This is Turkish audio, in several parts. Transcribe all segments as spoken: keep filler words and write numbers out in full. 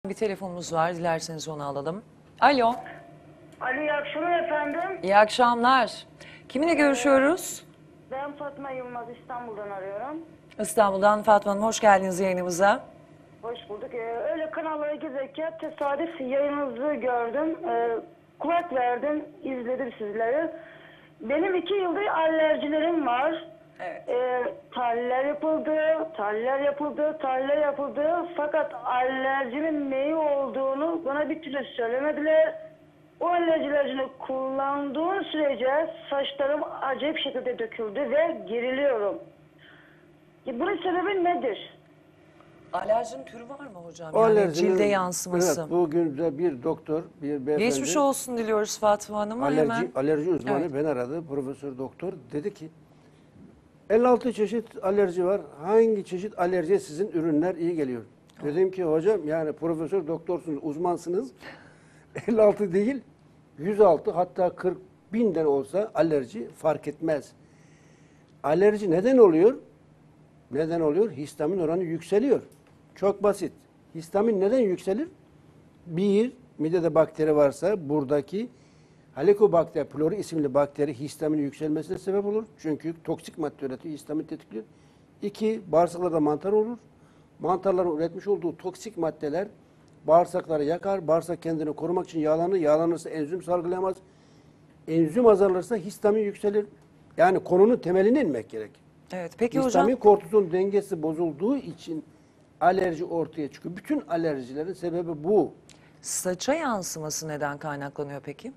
Bir telefonumuz var. Dilerseniz onu alalım. Alo. Alo, iyi akşamlar efendim. İyi akşamlar. Kiminle görüşüyoruz? Ben Fatma Yılmaz, İstanbul'dan arıyorum. İstanbul'dan Fatma Hanım. Hoş geldiniz yayınımıza. Hoş bulduk. Ee, öyle kanallara gezerken tesadüf yayınınızı gördüm. Ee, kulak verdim, izledim sizleri. Benim iki yıldır alerjilerim var. Evet. Ee, tahliller yapıldı, tahliller yapıldı, tahliller yapıldı. Fakat alerjimin neyi olduğunu bana bir türlü söylemediler. O alerji ilacını kullandığım sürece saçlarım acayip şekilde döküldü ve geriliyorum. E, bunun sebebi nedir? Alerjinin türü var mı hocam? O Yani alerjinin- cilde yansıması. Evet, bugün de bir doktor, bir beyefendi. Geçmiş olsun diliyoruz Fatma Hanım'a alerji, hemen. alerji uzmanı Evet. beni aradı. Profesör doktor dedi ki elli altı çeşit alerji var. Hangi çeşit alerjiye sizin ürünler iyi geliyor? Dedim ki hocam yani profesör doktorsunuz, uzmansınız. elli altı değil, yüz altı hatta kırk binden olsa alerji fark etmez. Alerji neden oluyor? Neden oluyor? Histamin oranı yükseliyor. Çok basit. Histamin neden yükselir? Bir, midede bakteri varsa buradaki Helicobacter pylori isimli bakteri histaminin yükselmesine sebep olur. Çünkü toksik madde üretiyor, histamin tetikliyor. İki, bağırsaklarda mantar olur. Mantarların üretmiş olduğu toksik maddeler bağırsakları yakar. Bağırsak kendini korumak için yağlanır. Yağlanırsa enzim salgılayamaz. Enzim azalırsa histamin yükselir. Yani konunun temeline inmek gerek. Evet. Peki Histamin hocam. kortizon dengesi bozulduğu için alerji ortaya çıkıyor. Bütün alerjilerin sebebi bu. Saça yansıması neden kaynaklanıyor peki?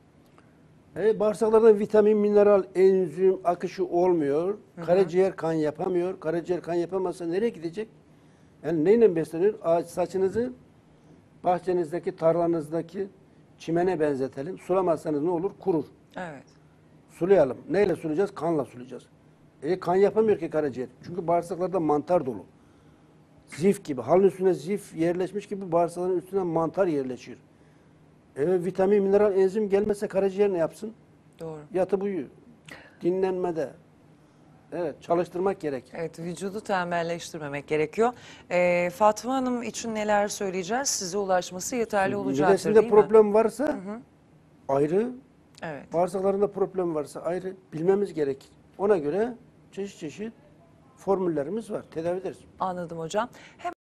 E, bağırsaklarda vitamin, mineral, enzim akışı olmuyor. Hı hı. Karaciğer kan yapamıyor. Karaciğer kan yapamazsa nereye gidecek? Yani neyle besleniyor? Ağaç saçınızı bahçenizdeki, tarlanızdaki çimene benzetelim. Sulamazsanız ne olur? Kurur. Evet. Sulayalım. Neyle sulayacağız? Kanla sulayacağız. E, kan yapamıyor ki karaciğer. Çünkü bağırsaklarda mantar dolu. Zif gibi. Halın üstüne zif yerleşmiş gibi bağırsakların üstüne mantar yerleşiyor. Evet, vitamin, mineral, enzim gelmezse karaciğer ne yapsın? Doğru. Yatıp uyuyor. Dinlenmede. Evet, çalıştırmak gerek. Evet, vücudu tembelleştirmemek gerekiyor. Ee, Fatma Hanım için neler söyleyeceğiz? Size ulaşması yeterli olacaktır Midesinde değil mi? problem varsa ayrı, Evet. bağırsaklarında problem varsa ayrı bilmemiz gerek. Ona göre çeşit çeşit formüllerimiz var. Tedavi ederiz. Anladım hocam. Hem